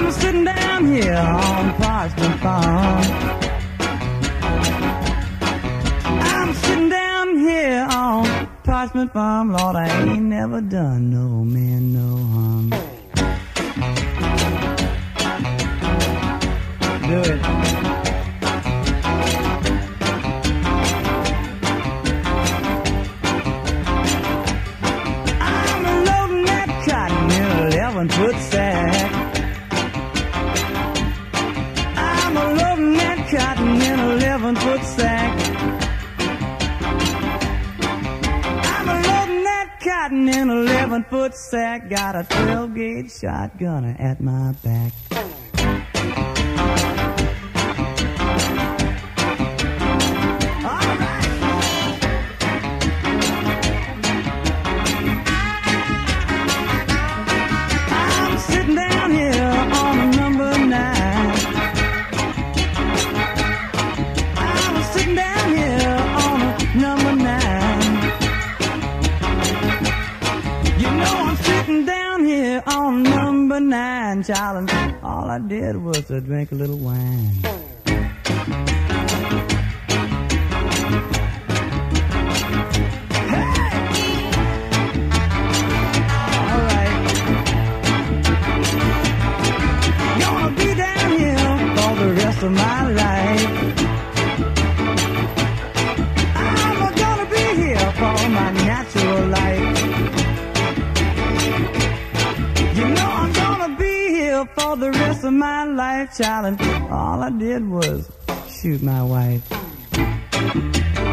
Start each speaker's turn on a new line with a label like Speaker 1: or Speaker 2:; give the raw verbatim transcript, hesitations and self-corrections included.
Speaker 1: I'm sitting down here on Parchman Farm. I'm sitting down here on Parchman Farm. Lord, I ain't never done no man no harm. Do it. Foot sack. I'm a loading that cotton in an eleven foot sack. I'm a loading that cotton in an eleven foot sack. Got a twelve gauge shotgun at my back. On number nine, child, and all I did was to drink a little wine. Hey! All right. Gonna be down here for the rest of my life. I'm gonna be here for my natural life. For the rest of my life, child, and all I did was shoot my wife.